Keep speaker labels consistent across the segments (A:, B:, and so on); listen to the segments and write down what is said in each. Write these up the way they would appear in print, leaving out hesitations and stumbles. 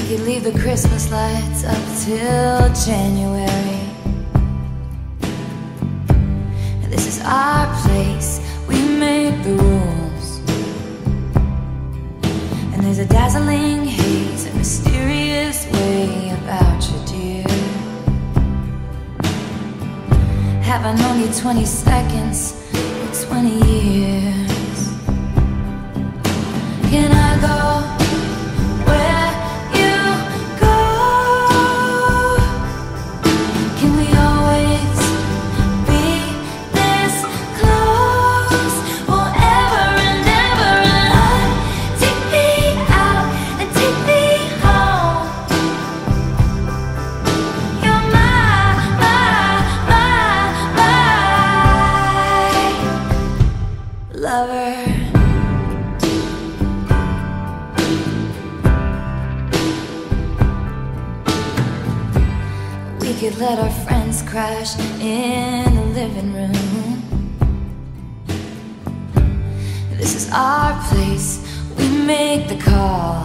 A: could leave the Christmas lights up till January. This is our place, we make the rules. And there's a dazzling haze, a mysterious way about you, dear. Have I known you 20 seconds or 20 years? Can I go where you go? Can we always be this close forever and ever? And take me out and take me home. You're my lover. We could let our friends crash in the living room. This is our place, we make the call.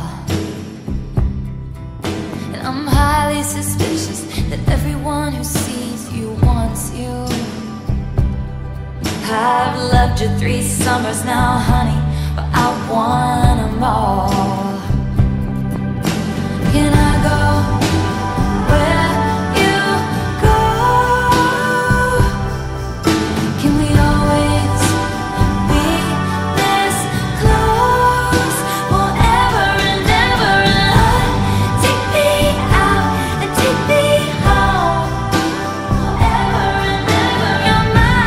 A: And I'm highly suspicious that everyone who sees you wants you. I've loved you 3 summers now, honey, but I want them all. Can I go where you go? Can we always be this close forever and ever? And take me out and take me home forever and ever. You're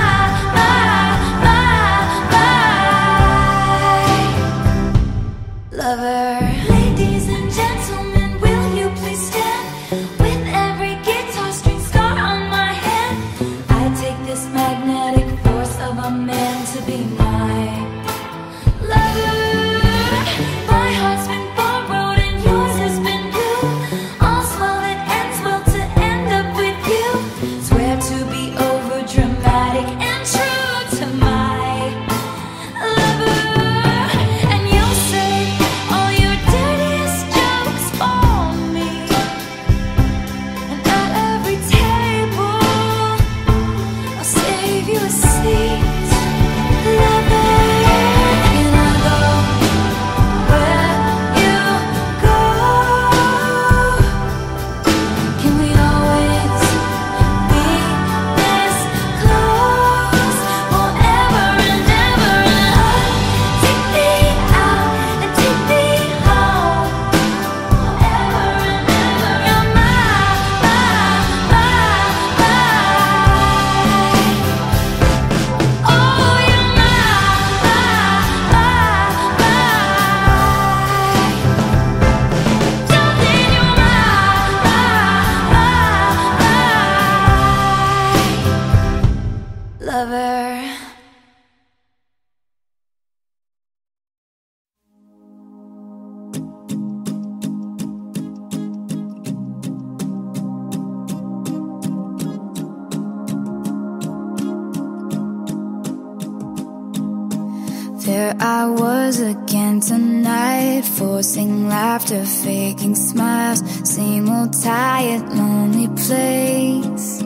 A: my lover. Ladies and gentlemen, will you please stand? With every guitar string scar on my hand, I take this magnetic force of a man to be my lover. My heart's been borrowed and yours has been blue. All's well that ends well to end up with you. Swear to be over dramatic and true to my lover. And you'll say all your dirtiest jokes for me. And at every table I'll save you a seat, lover. Can I go where you go? Can we always be this close forever and ever? Take me out and take me home forever and ever. You're my oh, you're my darling, you're my lover. There I was again tonight, forcing laughter, faking smiles. Same old tired, lonely place.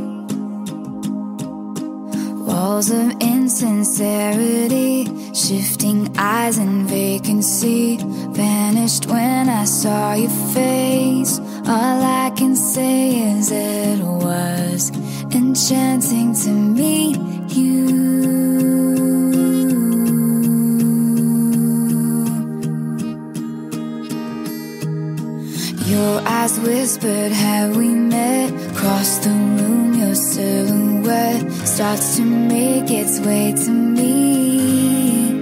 A: Walls of insincerity, shifting eyes and vacancy. Vanished when I saw your face. All I can say is it was enchanting to meet you. Your eyes whispered, have we met? Across the room, your silhouette starts to make its way to me.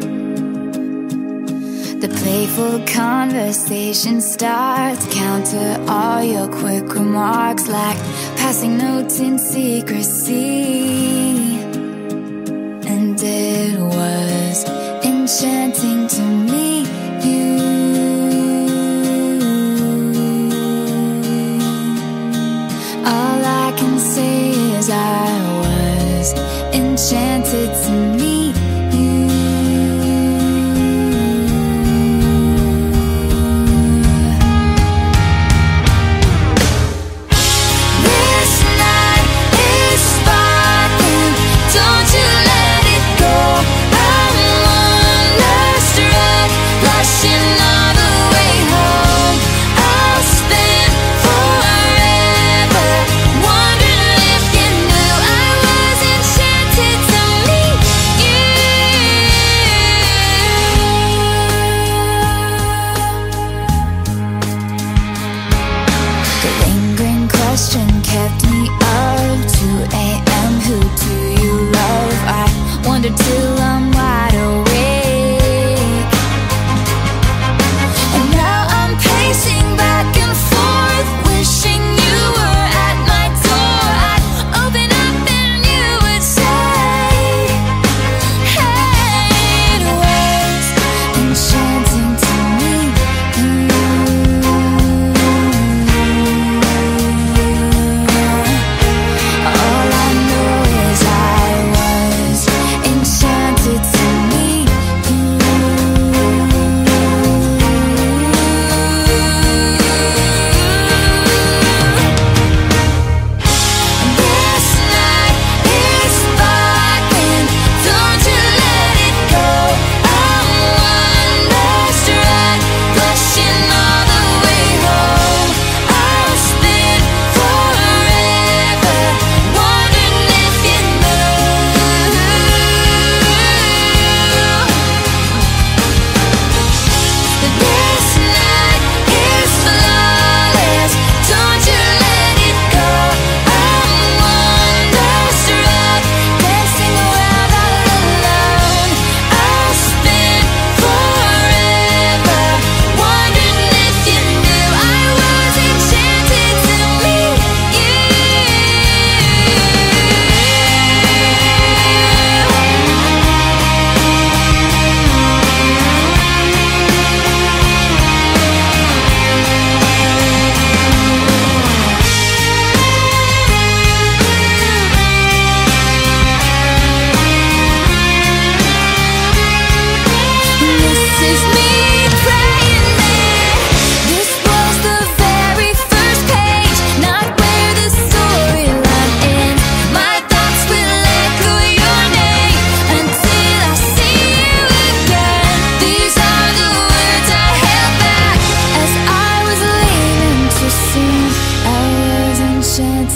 A: The playful conversation starts, counter all your quick remarks like passing notes in secrecy. And it was enchanting to meet you. All I can say is I was enchanted to meet you.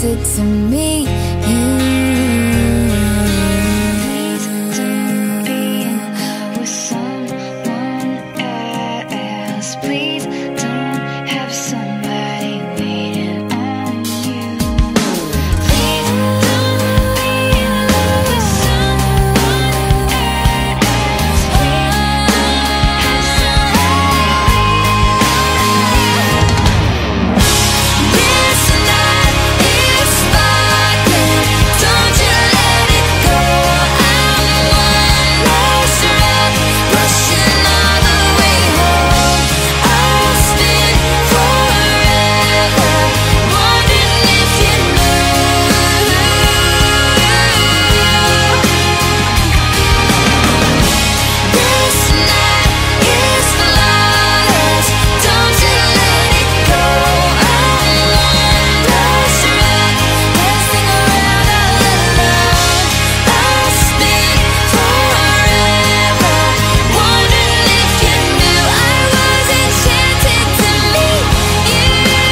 A: enchanted to meet you. Please don't be in love with someone else. Please don't have somebody waiting on you. Please don't be in love with someone else. Please don't have somebody waiting on you. This night is sparkling, don't you let it go. I'm one last rock, rushing all the way home. I'll spin forever, wondering if you know. This night is flawless, don't you let it go. I'm one last rock, dancing around all alone. I'll spin forever, wondering if you knew I was enchanted to meet you.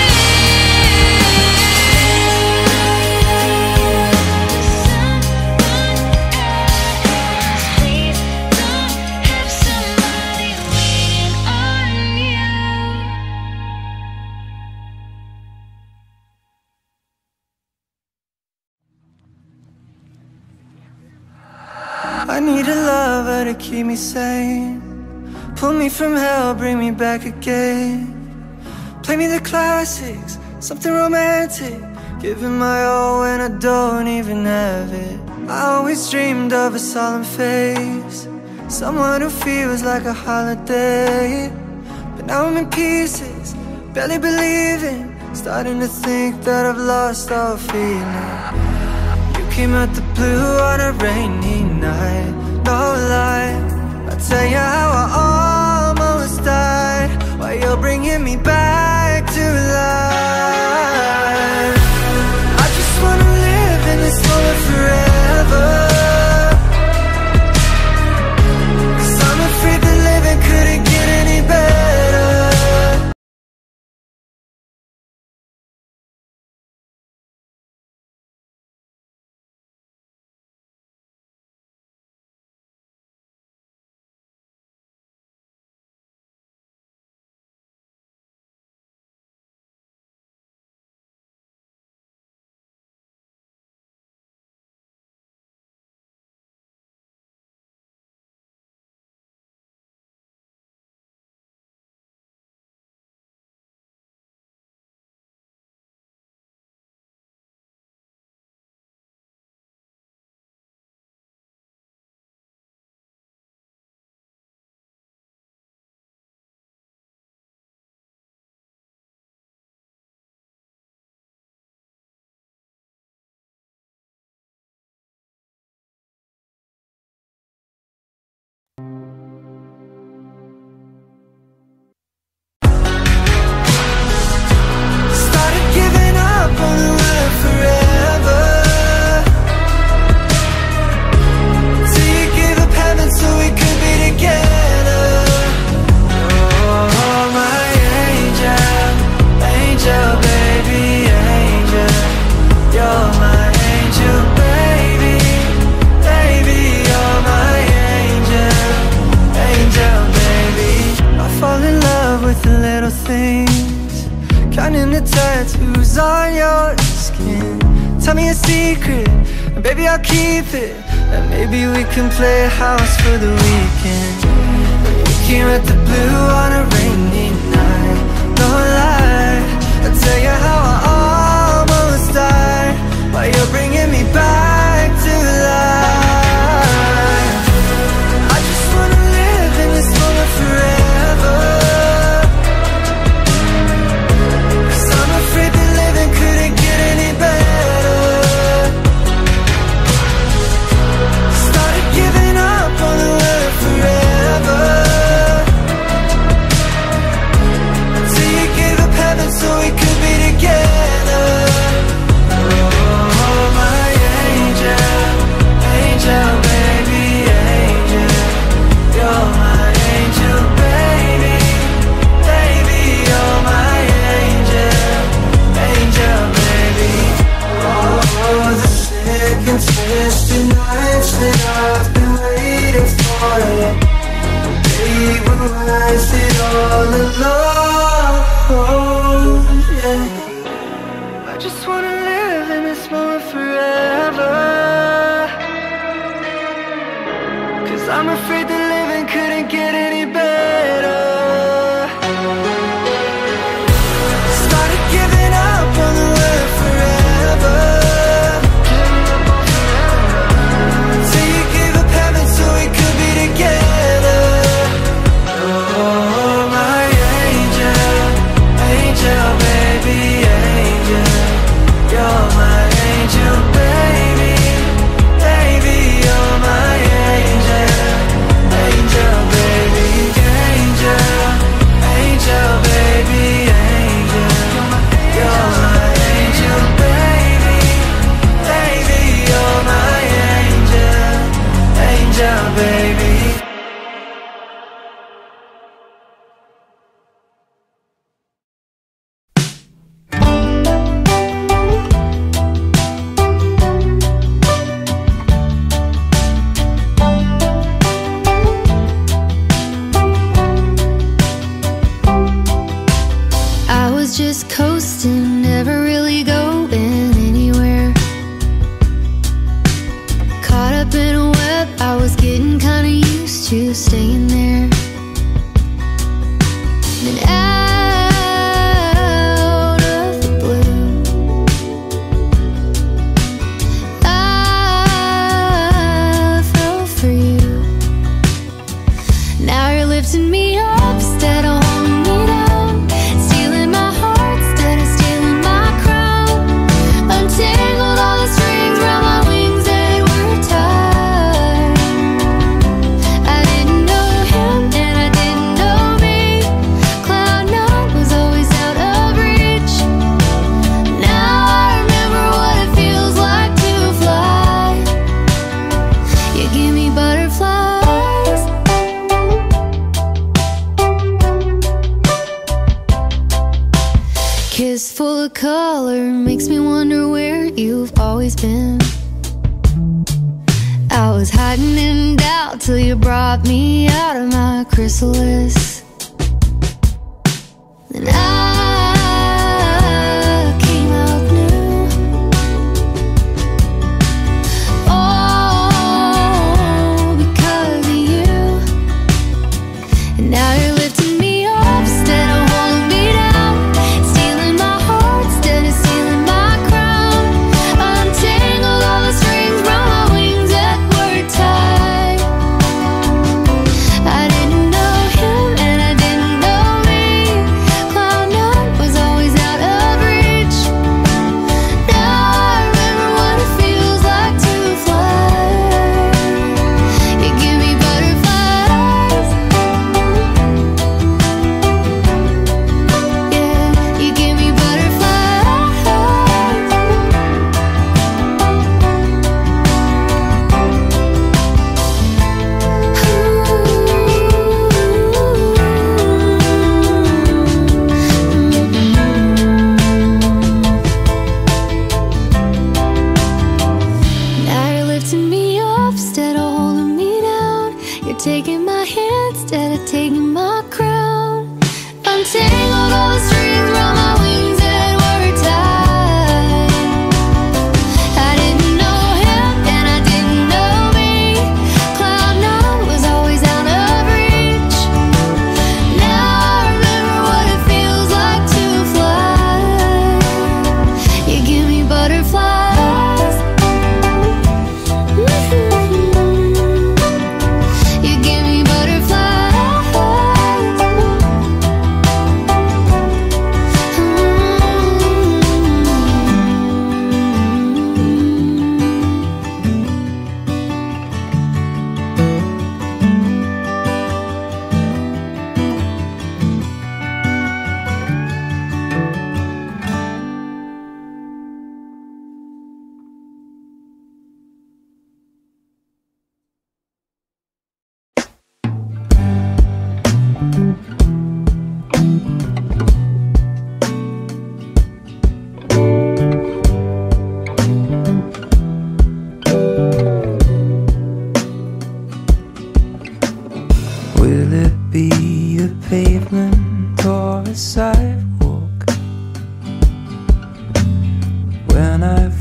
A: Please don't have somebody waiting on you.
B: I need a lover to keep me sane. Pull me from hell, bring me back again. Play me the classics, something romantic. Giving my all when I don't even have it. I always dreamed of a solemn face, someone who feels like a holiday. But now I'm in pieces, barely believing, starting to think that I've lost all feeling. You came out the blue on a rainy night, no lie. I'll tell you how I almost died, while you're bringing me back to life. I just wanna live in this moment forever, 'cause I'm afraid that living couldn't get any better. Started giving up on the world forever, till you gave up heaven so we could be together. Oh, my angel, angel, baby, angel. You're my angel, baby, baby. You're my angel, angel, baby. I fall in love with the little things, counting the tattoos on your skin. Tell me a secret, and baby I'll keep it, and maybe we can play house for the weekend. You came at the blue on a rainy night, no lie. I'll tell you how I almost died, while you're bringing me back to life. I just wanna live in this moment forever, 'cause I'm afraid that living couldn't get any better. Started giving up on the world forever, till you gave up I just wanna live in this moment forever. 'Cause I'm afraid that living couldn't get any better. Started giving up on the word forever. Till you gave up heaven so we could be together. Oh, my angel, angel, baby, angel. You're my angel, baby, baby, you're my angel. Angel, baby, angel, angel, baby, angel. You're my angel, baby, baby, you're my angel, angel, baby.
A: I was just coasting, never really going anywhere. Caught up in a web, I was getting kinda used to staying there. Then out of the blue, I fell for you. Now you're lifting me up instead of holding me down, stealing my heart instead of stealing my crown. Untangled all the strings round my wings that were tied. I didn't know him and I didn't know me. Cloud nine was always out of reach. Now I remember what it feels like to fly. You give me butterflies. Kiss full of color makes me wonder where you've always been. I was hiding in doubt till you brought me out of my chrysalis. Then I came out new. Oh, because of you. And now you're lifting me up instead of holding me down, stealing my heart instead of stealing my crown. Untangled all the strings round my wings that were tied. I didn't know him and I didn't know me. Cloud nine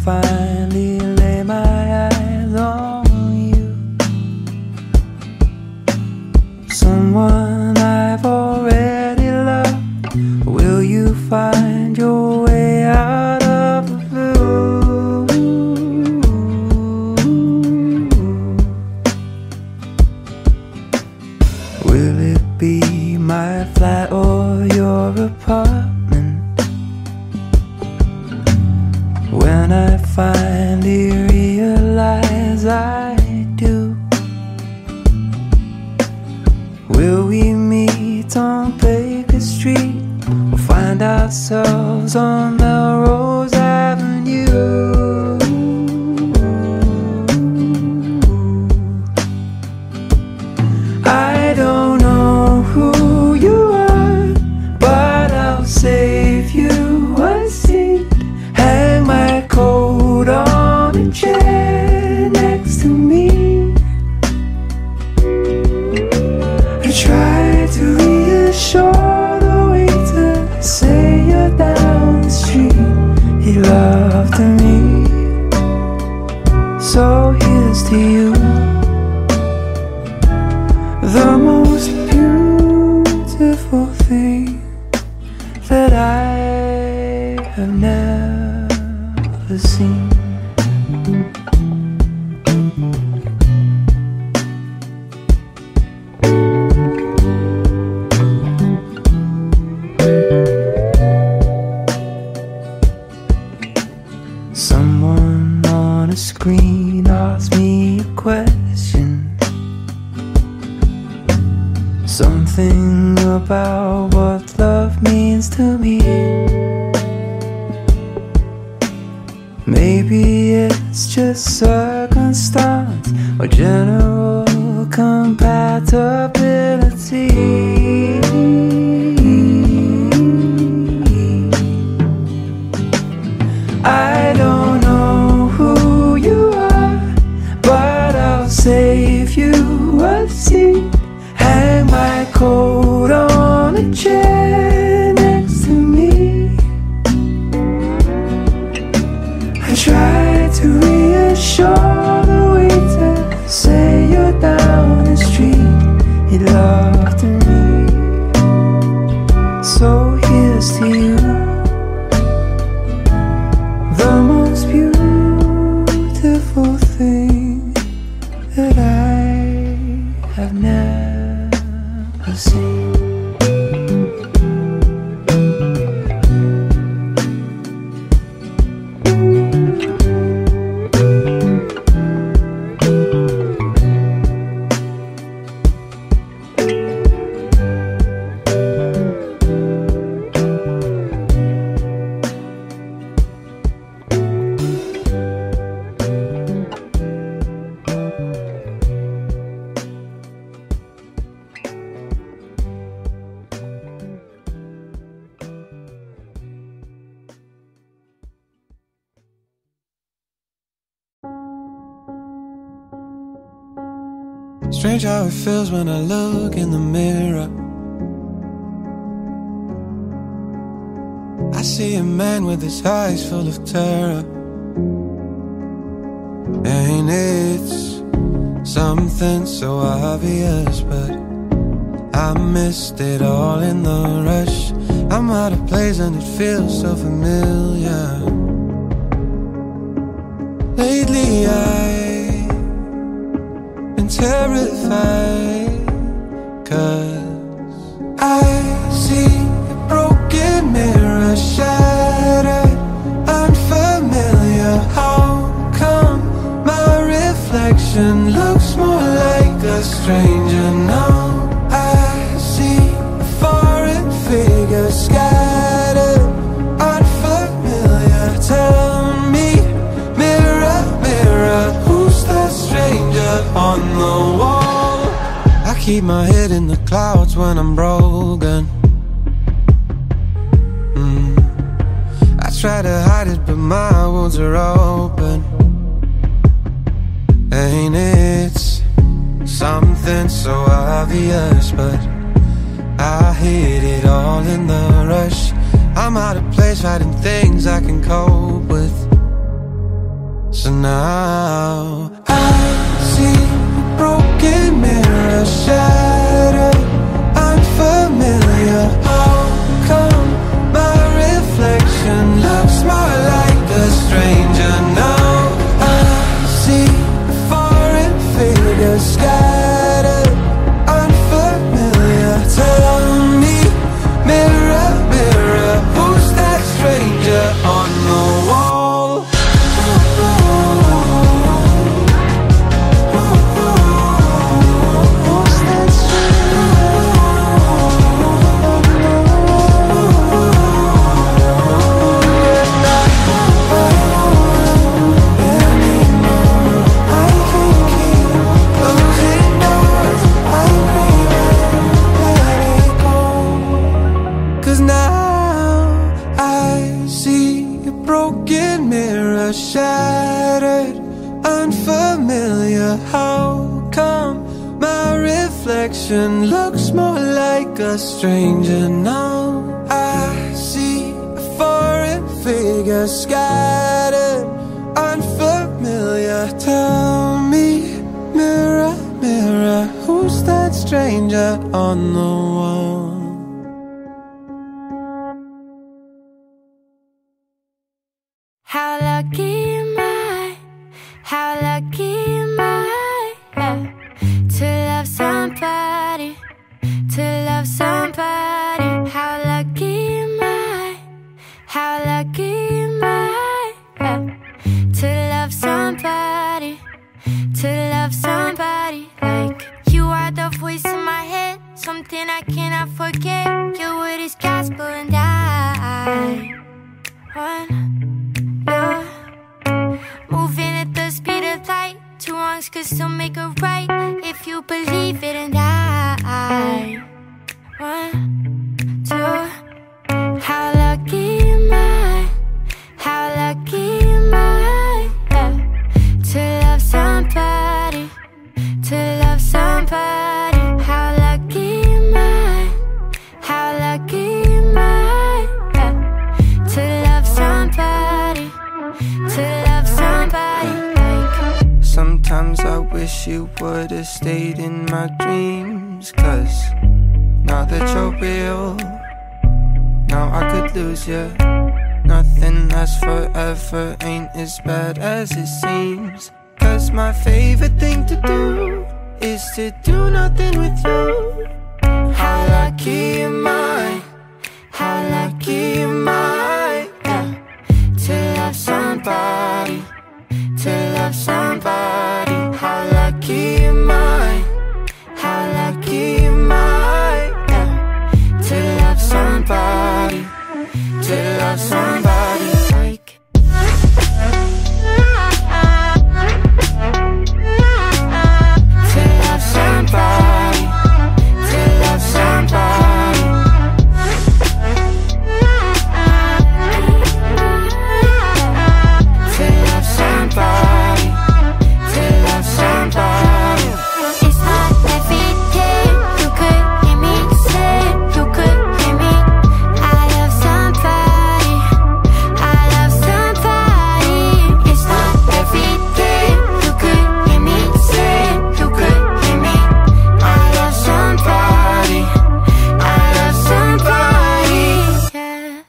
B: finally lay my eyes on you, someone I've already loved, will you find your way out of the blue? Will it be my flat or your apartment? When I finally realize I do, will we meet on Baker Street or find ourselves on Melrose Avenue? I don't know who you are, but I'll save you a seat. Hang my coat on a chair next to me. I try to reassure the waiter, say you're down the street. He loved me, so here's to you, the most beautiful thing that I have never seen. Someone on a screen asked me a question, something about what love means to me. Maybe it's just circumstance or general compatibility. I don't know who you are, but I'll save you a seat. Hang my coat on a chair next to me. I try to reassure the waiter, say you're down the street. He loved me, so here's to you, the most beautiful thing that I have never seen. Strange how it feels when I look in the mirror. I see a man with his eyes full of terror. Ain't it something so obvious, but I missed it all in the rush. I'm out of place and it feels so familiar. Lately I've been terrified, 'cause I see a broken mirror shattered, unfamiliar. How come my reflection looks more like a stranger now? I see a foreign figure scattered, unfamiliar. Tell me, mirror, mirror, who's that stranger on the wall? I keep my head in the clouds when I'm broken. I try to hide it, but my wounds are open. Ain't it something so obvious, but I hid it all in the rush. I'm out of place, writing things I can cope with. So now I see a broken mirror shattered, unfamiliar. How come my reflection looks more like a stranger now? I see a foreign figure scattered, unfamiliar. Tell me, mirror, mirror, who's that stranger on the wall? Who's that shattered, unfamiliar. How come my reflection looks more like a stranger now? I see a foreign figure scattered, unfamiliar. Tell me, mirror, mirror, who's that stranger on the wall?
A: How lucky am I? How lucky am I? Yeah. To love somebody, to love somebody. How lucky am I? How lucky am I? Yeah. To love somebody, to love somebody like you are the voice in my head, something I cannot forget. Your word is gospel and I want you. Moving at the speed of light, two wrongs could still make a right if you believe it. And I want to. How lucky am I? How lucky am I? Yeah. To love somebody, to love somebody. How lucky am I? How lucky am I? Yeah. To love somebody, to love somebody like.
B: Sometimes I wish you would've stayed in my dreams, 'cause now that you're real, now I could lose you. Nothing lasts forever, ain't as bad as it seems. 'Cause my favorite thing to do is to do nothing with you. How lucky am I? How lucky am I? Yeah. To love somebody, to love somebody. How lucky am I? How lucky am I? Yeah. To love somebody, to love somebody like. To love somebody, to love somebody. To love somebody, to love somebody.
A: It's not every day you could hear me say, you could hear me. I love somebody, I love somebody. It's not every day you could hear me say, you could hear me. I love somebody, I love somebody. Yeah.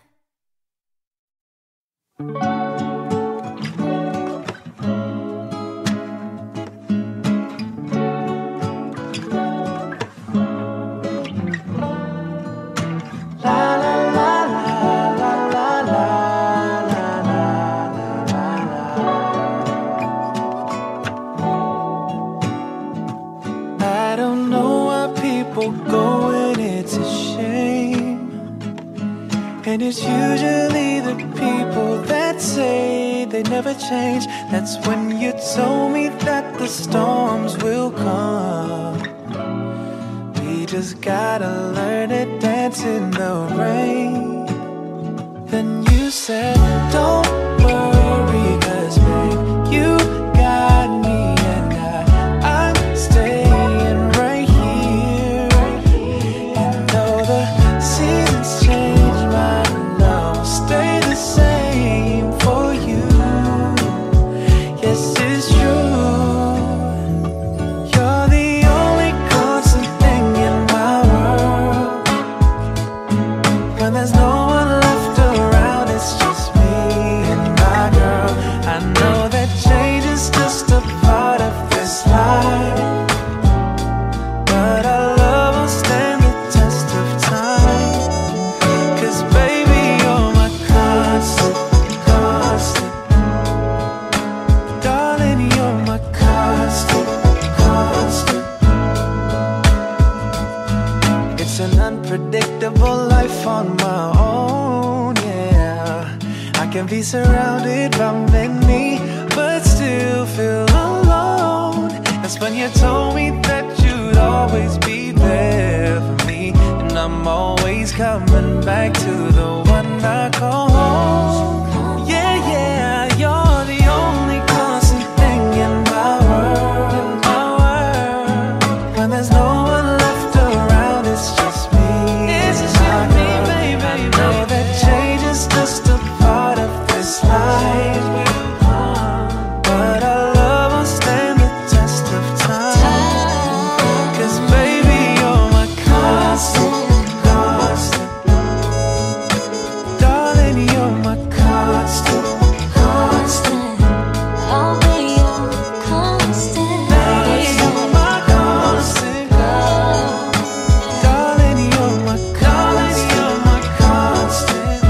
B: I don't know why people go and it's a shame. And it's usually the people that say they never change. That's when you told me that the storms will come. We just gotta learn to dance in the rain. Then you said, don't worry, 'cause babe, you got me. And I'm staying right here. And though the seasons change, my love will stay the same for you. Yes, be surrounded by many, but still feel alone. That's when you told me that you'd always be there for me, and I'm always coming back to the one I call home. Yeah, yeah, you're the only constant thing in my world, when there's no one left around, it's just me. It's just me, baby. I know that change is just a part of this life, but our love will stand the test of time. 'Cause baby, you're my constant, constant. Darling, you're my constant, constant.
A: I'll be your constant.
B: Darling, you're my constant. Darling, you're my constant. You're my constant.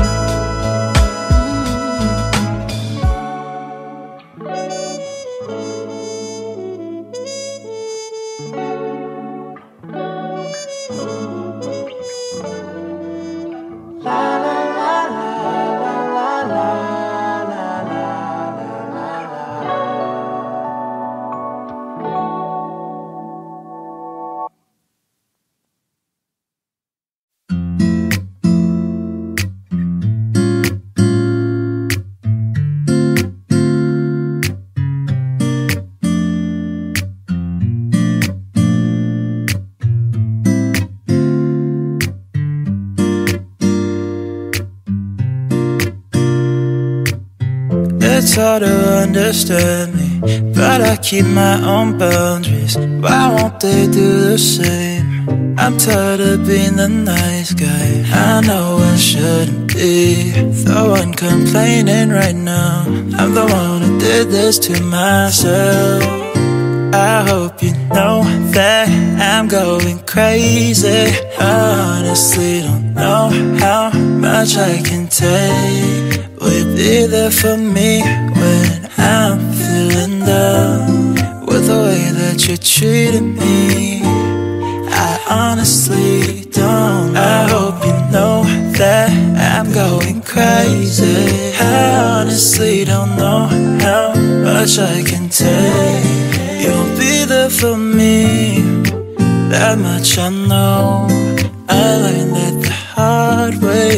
C: It's hard to understand me, but I keep my own boundaries. Why won't they do the same? I'm tired of being the nice guy. I know I shouldn't be the one complaining right now. I'm the one who did this to myself. I hope you know that I'm going crazy. I honestly don't know how much I can take. Will you be there for me when I'm feeling down? With the way that you treated me, I honestly don't. I hope you know that I'm going crazy. I honestly don't know how much I can take. You'll be there for me, that much I know. I learned that the hard way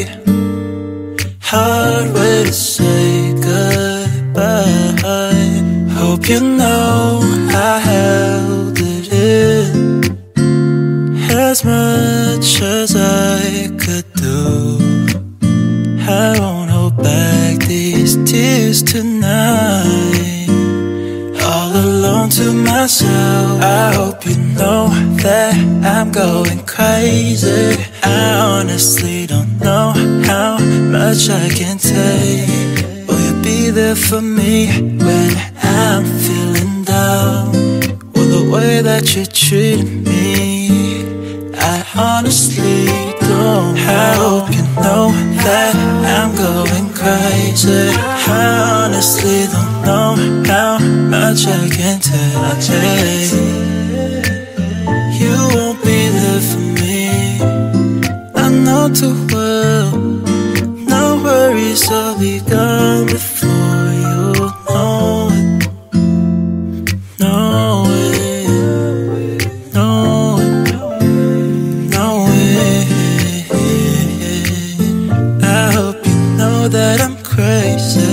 C: to say goodbye. Hope you know I held it in as much as I could do. I won't hold back these tears tonight, all alone to myself. I hope you know that I'm going crazy. I honestly don't know how much I can take. Will you be there for me when I'm feeling down? Will the way that you treat me, I honestly don't. I hope you know that I'm going crazy. I honestly don't know how much I can take. You won't be there for me, I know too well. No worries, I'll be gone before you know it. Know it, know it, know it. I hope you know that I'm crazy.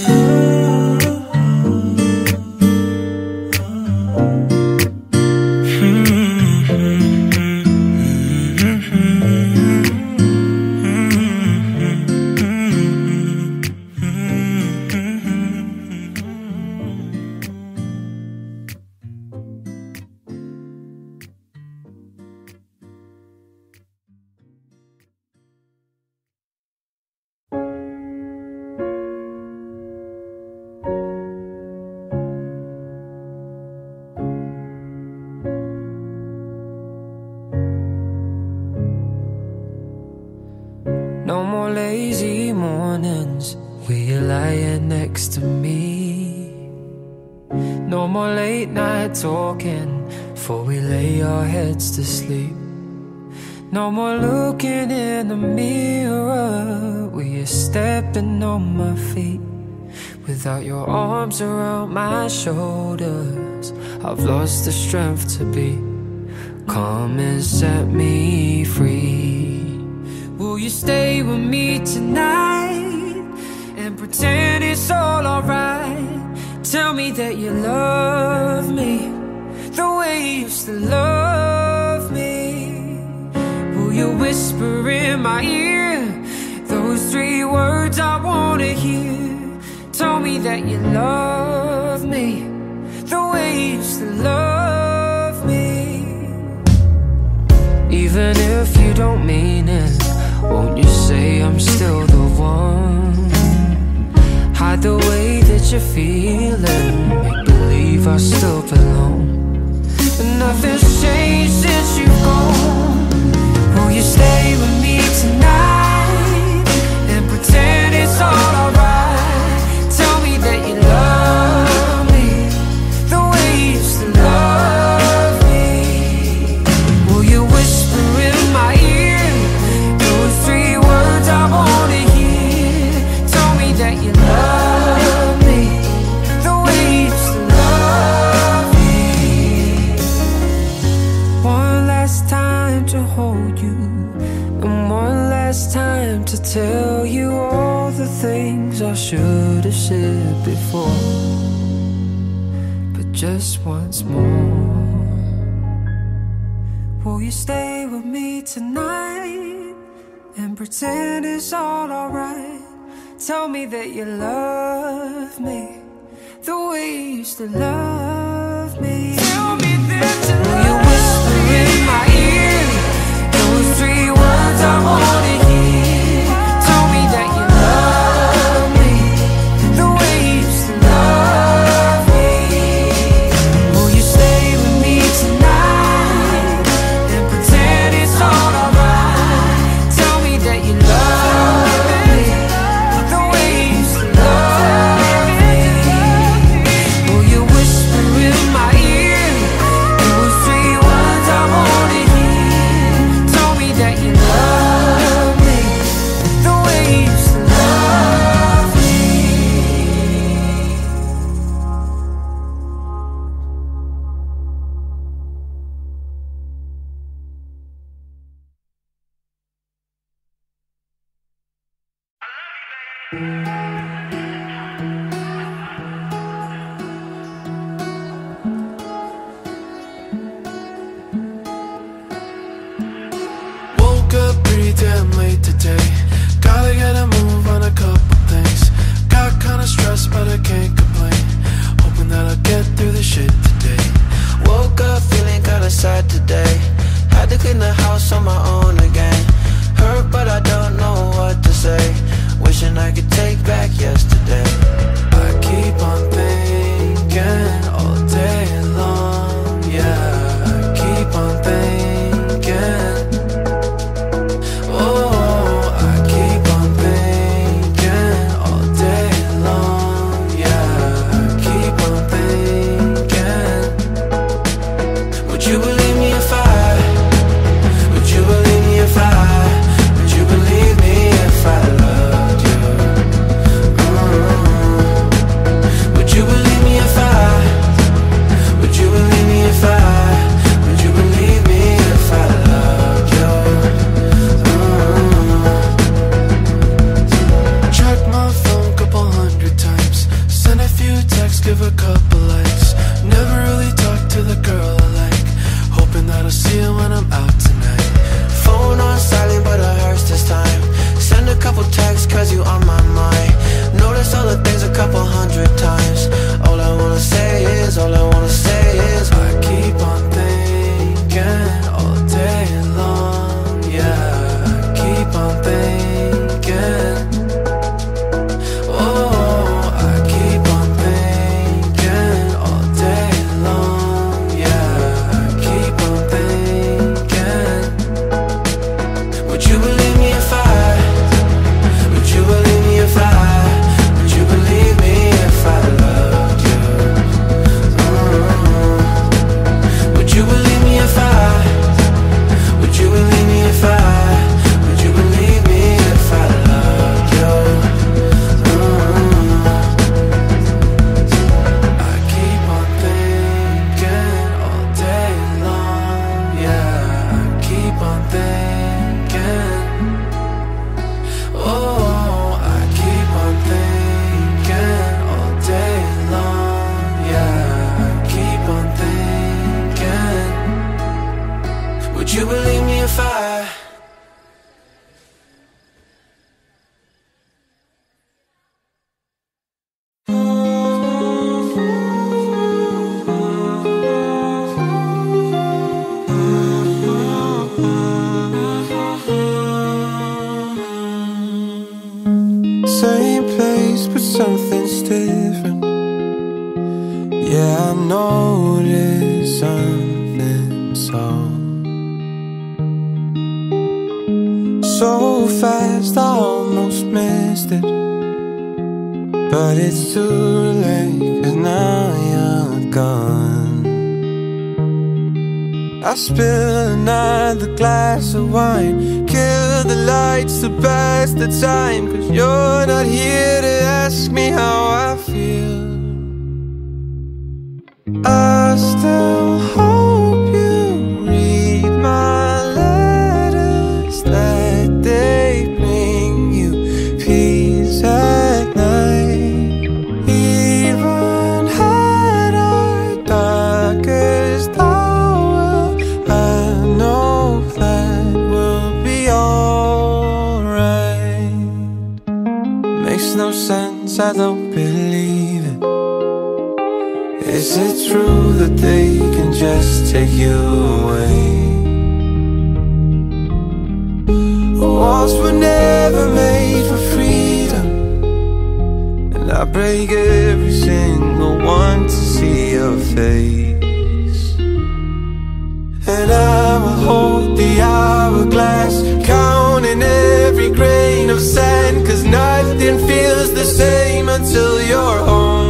D: No more lazy mornings where you're lying next to me. No more late night talking before we lay our heads to sleep. No more looking in the mirror where you're stepping on my feet. Without your arms around my shoulders, I've lost the strength to be. Come and set me free. Will you stay with me tonight and pretend it's all alright? Tell me that you love me the way you used to love me. Will you whisper in my ear those 3 words I wanna hear? Tell me that you love me the way you used to love me. Even if you don't mean it, won't you say I'm still the one? Hide the way that you're feeling, make believe I still belong. But nothing's changed since you've gone. Will you stay with me tonight and pretend it's all alright? Tell me that you love me the way you used to love me. Will you whisper in my ear those 3 words I wanna hear? Tell me that you love me the way you used to love me. One last time to hold you, and one last time to tell you all the things I should have said before. But just once more, will you stay with me tonight and pretend it's all alright? Tell me that you love me the way you used to love me. Tell me that you love me. Will you whisper in my ear those 3 words I wanna hear? Tell me that you love me the way you used to love me. Will you stay with me tonight and pretend it's all alright? Tell me that you love me the way you used to love me. Will you whisper in my ear those 3 words I wanna hear? Tell me that you love me the way you used to love me.
C: Woke up pretty damn late today. Gotta get a move on a couple things. Got kinda stressed but I can't complain. Hoping that I'll get through the shit today.
E: Woke up feeling kinda sad today. Had to clean the house on my own again. Hurt but I don't know what to say. Wishing I could take back yesterday.
C: I keep on thinking all day long. Yeah, I keep on thinking. Oh, I keep on thinking all day long. Yeah, I keep on thinking. Would you believe me if I? Would you believe me if I? Would you believe noticed something so fast I almost missed it. But it's too late, 'cause now you're gone. I spill another glass of wine, kill the lights to pass the time, 'cause you're not here to ask me how I feel. I still hope you read my letters, that they bring you peace at night. Even at our darkest hour, I know that we'll be alright. Makes no sense, I don't believe it. Is it true that they can just take you away? Walls were never made for freedom, and I break every single one to see your face. And I will hold the hourglass, counting every grain of sand, 'cause nothing feels the same until you're home.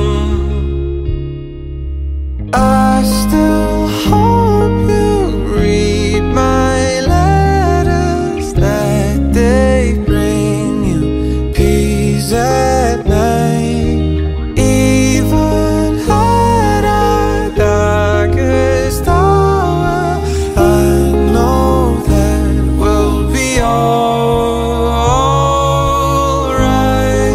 C: I still hope you read my letters, that they bring you peace at night. Even at our darkest hour, I know that we'll be alright.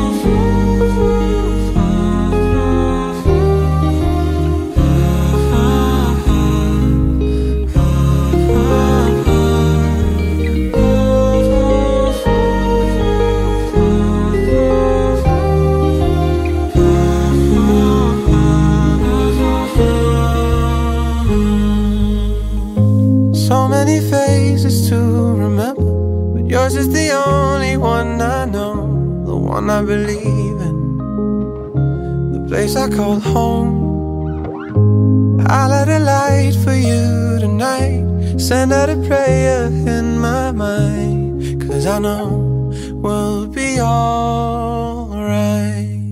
C: So many faces to remember, but yours is the only one I know, the one I believe in, the place I call home. I light a light for you tonight, send out a prayer in my mind, 'cause I know we'll be alright.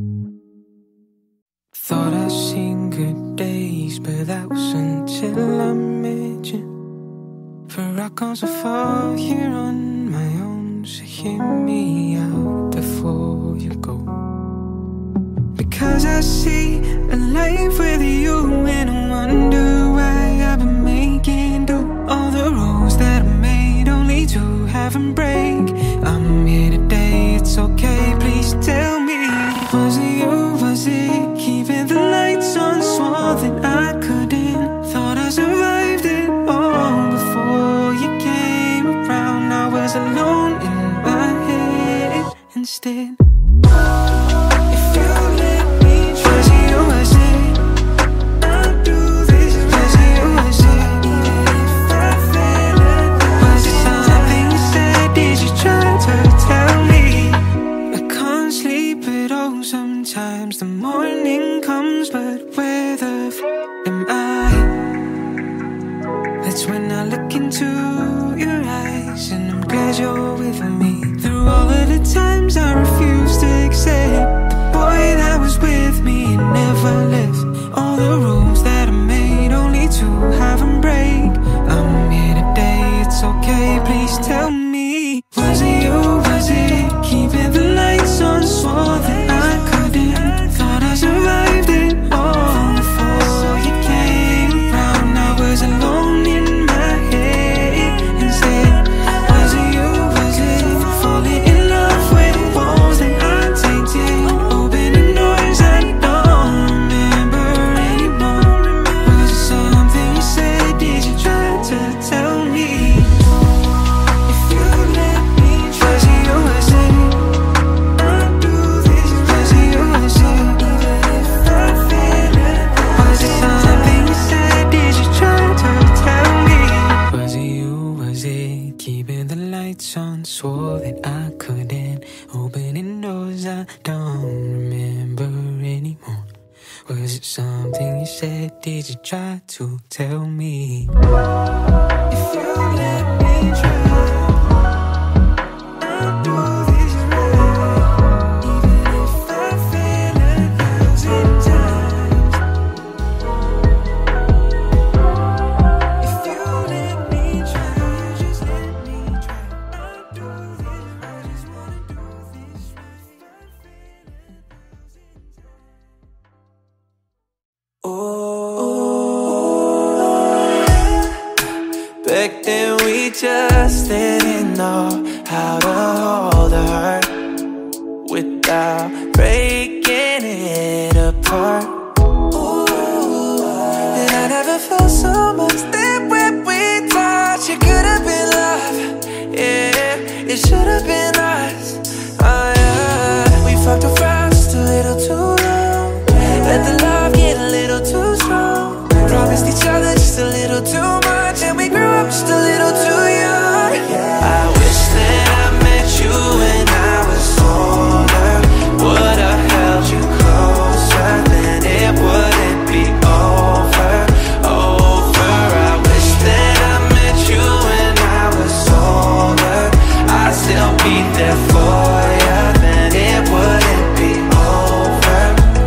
D: Thought I'd seen good days, but that was until I met you. For I come so far here on my own, so hear me out before you go. Because I see a life with you, and I wonder why I've been making do all the rules that I made only to have them break. I'm here today, it's okay, please tell me. Was it you, was it keeping the lights on, swore that I couldn't? Thought I survived it all before you came around. I was alone in my head instead. If you let me, was it you, was it? I'll do this, was it you, was it? Even if I fail at that, was it something you said? Did you try to tell me? I can't sleep at all sometimes. The morning comes, but where the am I? That's when I look into your eyes, and I'm glad you're with me. Through all of the times I refused to accept the boy that was with me and never left. All the rules that I made only to have them break. I'm here today, it's okay, please tell me. Was it you, was it keeping the lights on, swore that I couldn't? Thought I survived it all before you came around. I was alone in my head instead. Was it you, was it falling in love with walls that I tainted?
C: did you try to tell me?
B: If you let me try, I'll do this right, even if I fail 1,000 times. If you let me try, just let me try, I'll do this. I just wanna do this right, if I fail 1,000 times. Oh, back then we just didn't know how to hold a heart without breaking it apart. Ooh, and I never felt so much that when we touched, it could have been love. Yeah, it should have been us. Oh yeah, we fucked around just a little too long. Let the love get a little too strong. Promised each other just a little too much, and we grew up just a little too young. I wish that I met you when I was older. Would've held you closer, then it wouldn't be over. I wish that I met you when I was older. I'd still be there for you, then it wouldn't be over.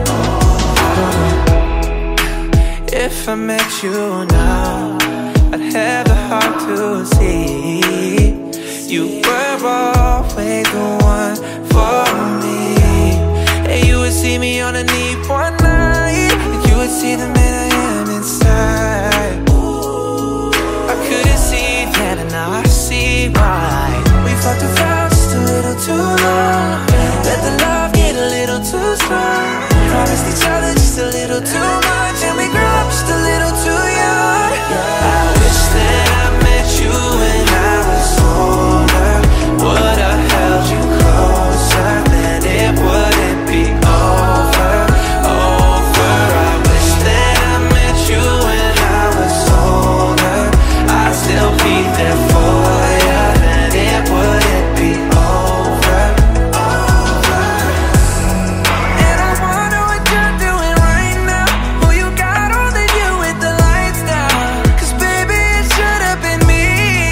B: If I met you now, I'd have the heart to see you were always the one for me. And you would see me on a knee one night, and you would see the man I am inside. I couldn't see that, and now I see why. We fucked around just a little too long. Let the love get a little too strong. Promised each other just a little too much, and we grew up just a little too young. I wish that I met you when I was older. Would've held you closer, then it wouldn't be over. I wish that I met you when I was older. I'd still be there for you, then it wouldn't be over. And I wonder what you're doing right now. Who you got on the view with the lights down? 'Cause baby, it should have been me.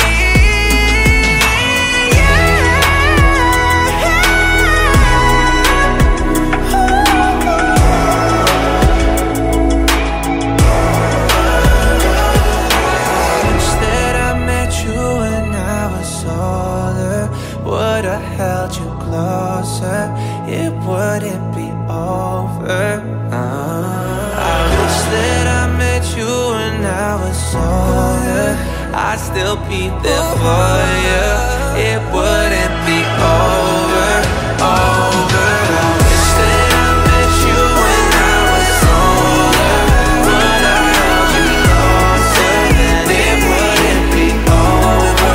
B: Wish that I met you when I was older. Would've held you closer, it wouldn't be over. I wish that I met you when I was older. I'd still be there for you, it wouldn't be over. I wish that I met you when I was older. Would've held you closer, then it wouldn't be over.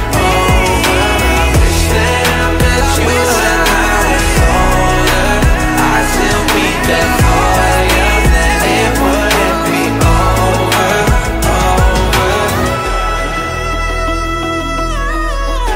B: I wish that I met you when I was older. I'd still be there for you, then it wouldn't be over.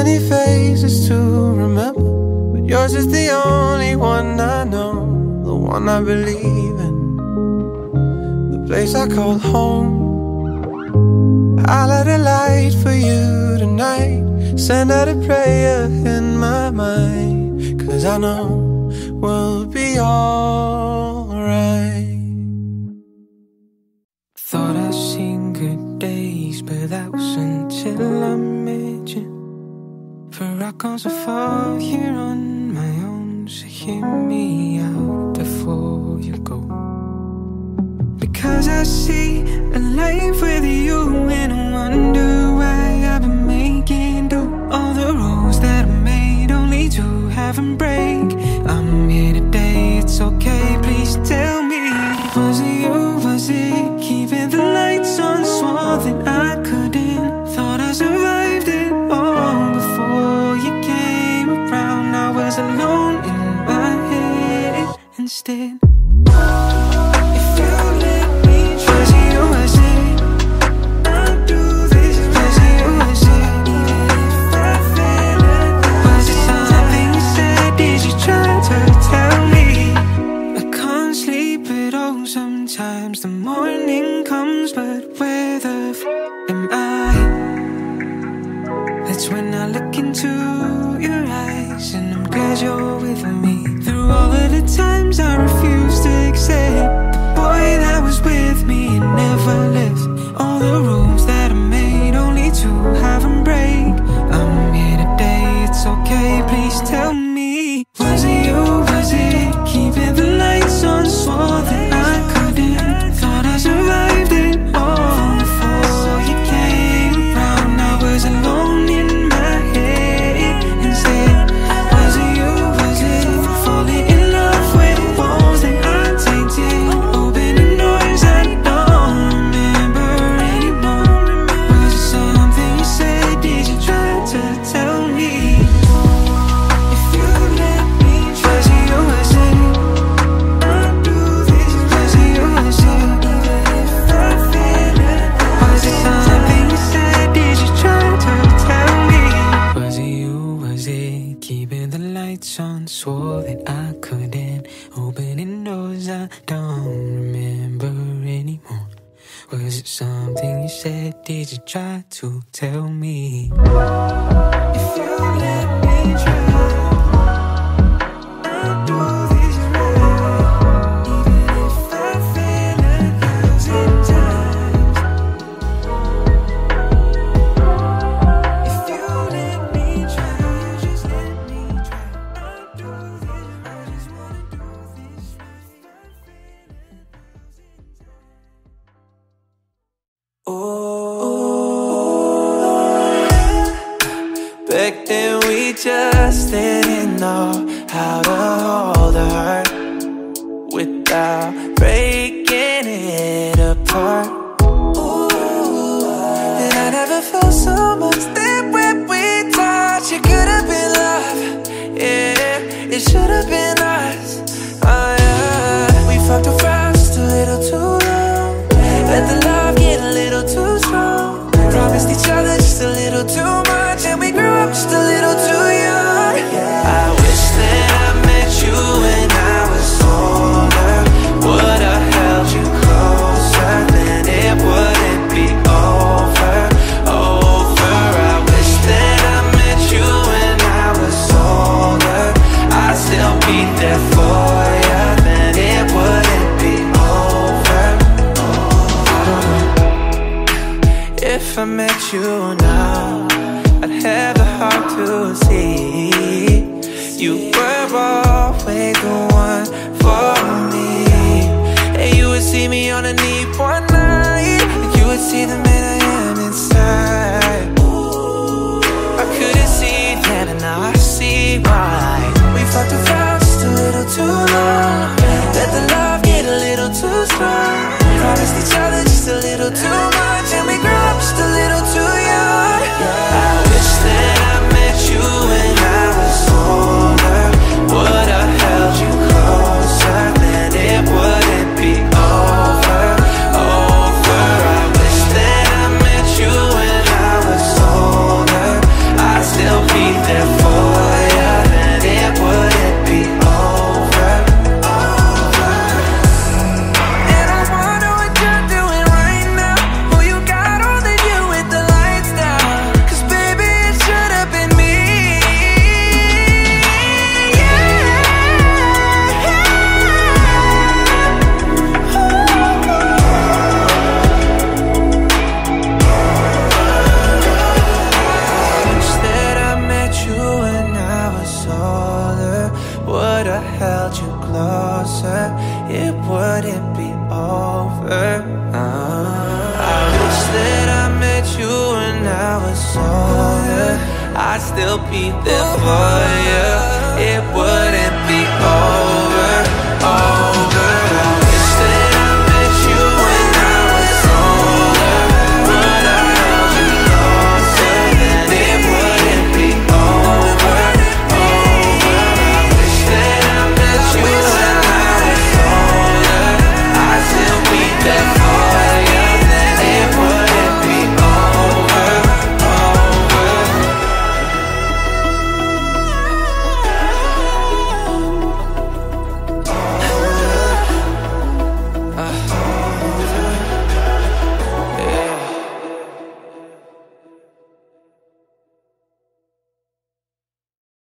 B: many faces to remember, but yours is the only one I know, the one I believe in, the place I call home. I'll light a light for you tonight, send out a prayer in my mind, 'cause I know we'll be alright.
D: Thought I'd seen good days, but that was until I met you. For I've gone so far here on my own, so hear me out before you go. Because I see a life with you, and I wonder why I've been making do all the rules that I made only to have them break. I'm here today, it's okay, please tell me, was it you, was it keeping the lights on, swore that I couldn't, thought I survived it all before you came around. I was alone in my head instead. Sometimes the morning comes, but where the am I? That's when I look into your eyes, and I'm glad you're with me. Through all of the times I refused to accept the boy that was with me and never left. All the rules that I made only to have them break. I'm here today, it's okay, please tell me, was it you, was it keeping the lights on, swore that I couldn't, thought I survived it all before you came around. I was alone in my head instead. Was it you, was it falling in love with walls that I tainted, opening doors I don't remember anymore? Was it something you said, did you try to tell me? If you let me try, was it you, was it on, swore that I couldn't, opening doors I don't remember anymore. Was it something you said, did you try to tell me? If you let me try, I'll do this right, even if I fail 1,000 times. If you let me try, just let me try.
C: Back then we just didn't know how to hold a heart without breaking it apart. And I never felt so much that when we touched, it could have been love. Yeah, it should have been us. Oh yeah, we fucked around just a little too long, let the love get a little too strong, promised each other just a little too much, and we grew up just a little too young. I wish that I met you when I was older, would have held you closer, then it wouldn't be over, over. I wish that I met you when I was older, I'd still be there for you, then it wouldn't be over, over. If I met you now, I'd have the heart to see you were always the one for me. And you would see me on a knee one night, and you would see the man I am inside. I couldn't see then, and now I see why. We fucked around just a little too long, let the love get a little too strong, promised each other just a little too much, and we grew up just a little too young. I wish that I met you when I was older, would have held you closer, then it wouldn't be over, over. I wish that I'd still be there for you. It wouldn't be over.